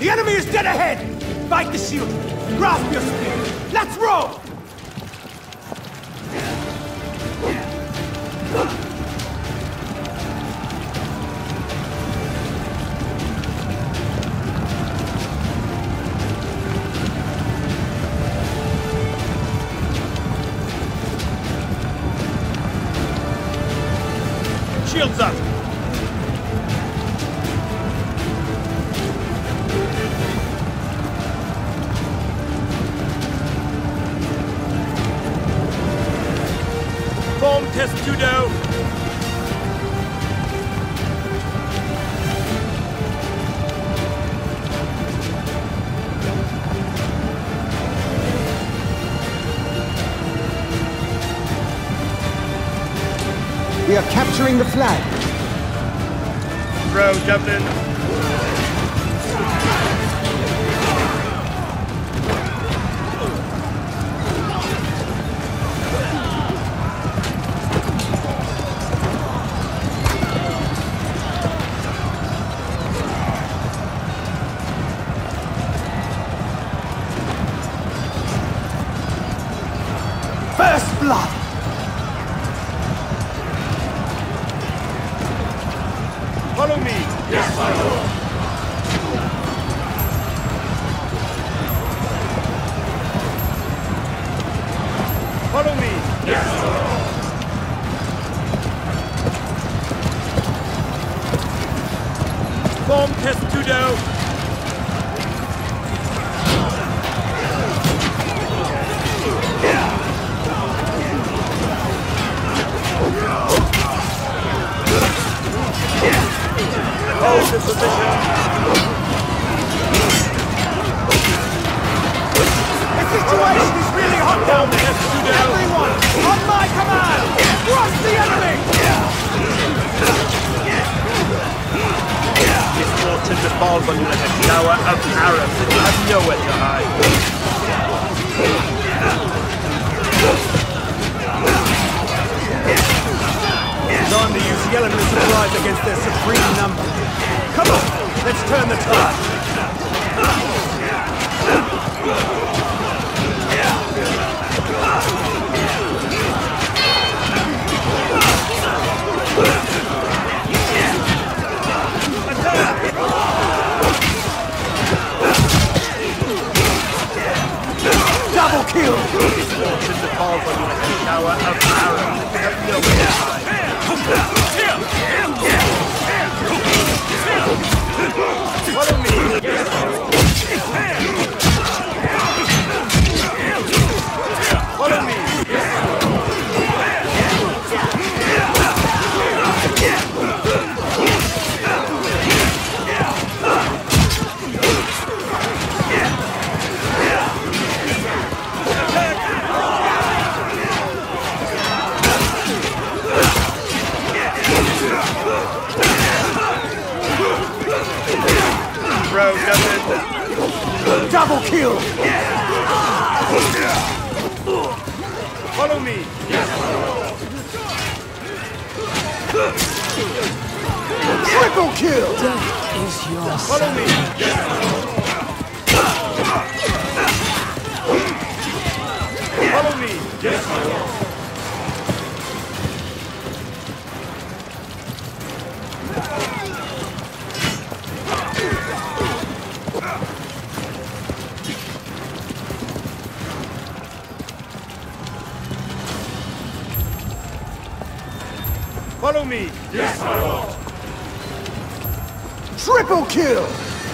The enemy is dead ahead! Fight the shield! Grasp your spear! Let's roll! Shields up! Form test Tudo! We are capturing the flag. Row, Dublin. First blood! Follow me! Yes, my lord! Follow me! Yes, my lord! Form test Tudo! Hold this position! The situation is really hot down there! Everyone, on my command! Crush the enemy! Misfortune befalls on you like a shower of arrows, and you have nowhere to hide. Time to use the element of surprise against their supreme number. Come on, let's turn the tide. Double kill! Misfortune befalls on you like a shower of arrows, and you have nowhere to hide. Follow me! Follow me! Bro, Double kill! follow me! Triple kill! Follow me! Follow me! Yes, my lord! Follow me! Yes, my lord! Triple kill!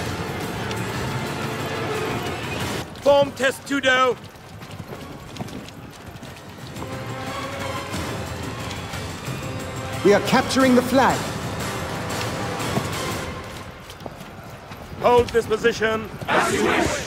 Form test Tudo! We are capturing the flag. Hold this position! As you wish!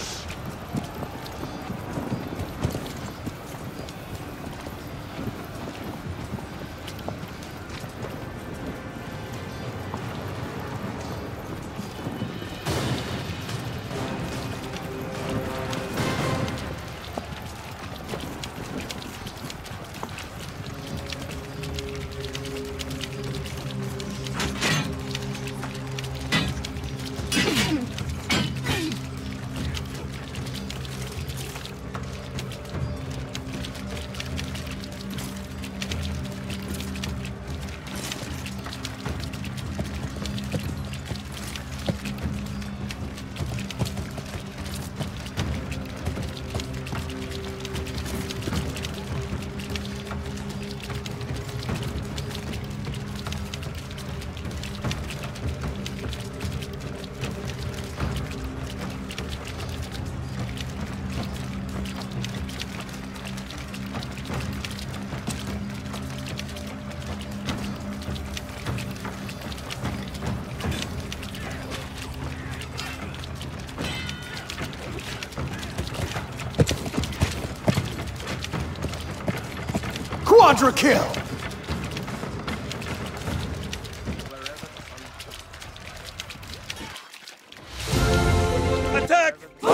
Quadra kill! Attack!